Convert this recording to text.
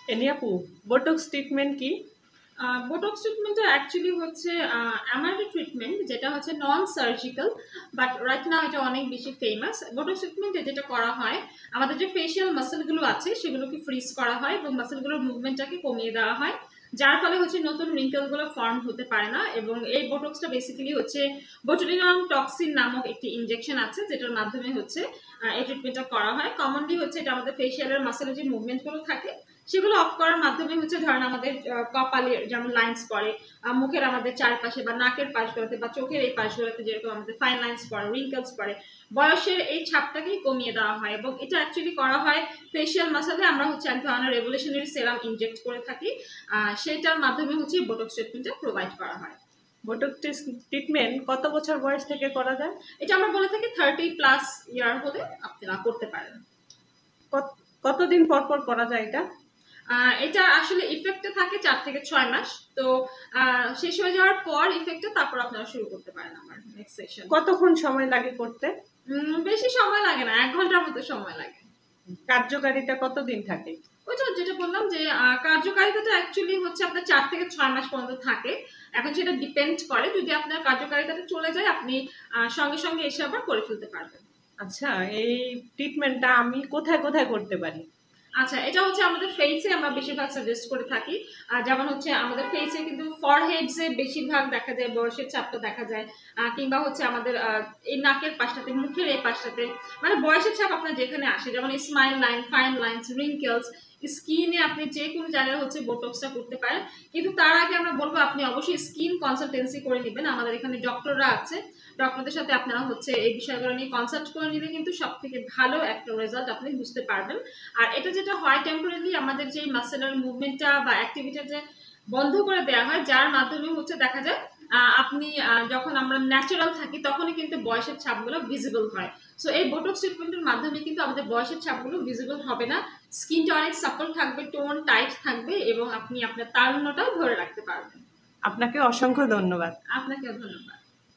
Any আপু, botox treatment কি? Botox ট্রিটমেন্টটা অ্যাকচুয়ালি হচ্ছে আমার একটা ট্রিটমেন্ট যেটা হচ্ছে non surgical, but right now এটা অনেক বেশি ফেমাস। বোটক্স ট্রিটমেন্টে যেটা করা হয়, আমাদের যে ফেশিয়াল মাসেলগুলো আছে সেগুলোকে ফ্রিজ করা হয় এবং মাসেলগুলোর মুভমেন্টটাকে কমিয়ে দেওয়া হয়, যার ফলে হচ্ছে নতুন রিঙ্কেলগুলো ফর্ম হতে পারে না। এবং এই বোটক্সটা বেসিক্যালি হচ্ছে বোটুলিনাম টক্সিন নামক একটি ইনজেকশন আছে, যেটার মাধ্যমে হচ্ছে এই ট্রিটমেন্টটা করা হয়। কমনলি হচ্ছে এটা আমাদের ফেশিয়ালের মাসেলের যে মুভমেন্টগুলো থাকে সেগুলো অফ করার মাধ্যমে হচ্ছে ধরেন আমাদের কপালে যেমন লাইন্স পড়ে, মুখের আমাদের চারপাশে বা নাকের পাশগুলোতে বা চোখের এই পাশগুলোতে যেরকম আমাদের ফাইন লাইন্স পড়ে, রিঙ্কেলস পড়ে, বয়সের এই ছাপটাকেই কমিয়ে দেওয়া হয়। এবং এটা অ্যাকচুয়ালি করা হয় ফেশিয়াল মাসালে আমরা হচ্ছে এক ধরনের রেভলিউশনারি সেরাম ইনজেক্ট করে থাকি, সেটার মাধ্যমে হচ্ছে বোটক্স ট্রিটমেন্টটা প্রোভাইড করা হয়। বোটক্স ট্রিটমেন্ট কত বছর বয়স থেকে করা যায়? এটা আমরা বলে থাকি 30+ ইয়ার হলে আপনারা করতে পারেন। কতদিন পর পর করা যায় এটা? এটা আসলে ইফেক্টে থাকে 4 থেকে 6 মাস। তো শেষ হয়ে যাওয়ার পর ইফেক্টে তারপর আপনারা শুরু করতে পারেন আমার নেক্সট সেশন। কতক্ষণ সময় লাগে করতে? বেশি সময় লাগে না, 1 ঘন্টার মতো সময় লাগে। কার্যকারিতা কতদিন থাকে? ওইটা যেটা বললাম যে কার্যকারিতাটা অ্যাকচুয়ালি হচ্ছে আপনার 4 থেকে 6 মাস পর্যন্ত থাকে। এখন সেটা ডিপেন্ড করে, যদি আপনার কার্যকারিতাটা চলে যায় আপনি সঙ্গে সঙ্গে এসে আবার করে ফেলতে পারবেন। আচ্ছা, এই ট্রিটমেন্টটা আমি কোথায় কোথায় করতে পারি? আচ্ছা, এটা হচ্ছে আমাদের ফেসে আমরা বেশিরভাগ সাজেস্ট করে থাকি। যেমন হচ্ছে আমাদের ফেসে কিন্তু ফরহেডসে বেশিরভাগ দেখা যায় বয়সের ছাপটা দেখা যায়, কিংবা হচ্ছে আমাদের এই নাকের পাশটাতে, মুখের এই পাশটাতে, মানে বয়সের ছাপ আপনার যেখানে আসে, যেমন smile line, fine lines, wrinkles, স্কিনে আপনি যে কোনো জায়গায় হচ্ছে বোটক্সটা করতে পারেন। কিন্তু তার আগে আমরা বলবো আপনি অবশ্যই স্কিন কনসালটেন্সি করে নেবেন। আমাদের এখানে ডক্টররা আছে, ডক্টরদের সাথে আপনারা হচ্ছে এই বিষয়গুলো নিয়ে কনসাল্ট করে নিলে কিন্তু সব থেকে ভালো একটা রেজাল্ট আপনি বুঝতে পারবেন। আর এটা যেটা হয় টেম্পোরারি আমাদের যে মাসেলের মুভমেন্টটা বা অ্যাক্টিভিটিটা যে বন্ধ করে দেওয়া হয়, যার মাধ্যমে হচ্ছে দেখা যায় আপনি যখন আমরা ন্যাচারাল থাকি তখনই কিন্তু বয়সের ছাপগুলো ভিজিবল হয়। সো এই বোটক্স ট্রিটমেন্টের মাধ্যমে কিন্তু আমাদের বয়সের ছাপগুলো ভিজিবল হবে না, স্কিনটা অনেক সাপল থাকবে, টোন টাইট থাকবে এবং আপনি আপনার তারুণ্যটাও ধরে রাখতে পারবেন। আপনাকে অসংখ্য ধন্যবাদ। আপনাকেও ধন্যবাদ।